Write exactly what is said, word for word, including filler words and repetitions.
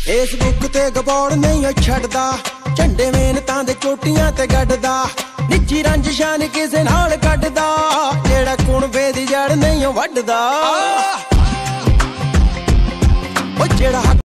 Facebook ते गबौड़ नहीं ओ छड्डदा, झंडे मेहनतां दे चोटियां ते गड्डदा, निजी रंजिशां नी किसे नाल कड्डदा, जेड़ा कुणबे दी जड़ नहीं ओ वड्डदा। ओ जेड़ा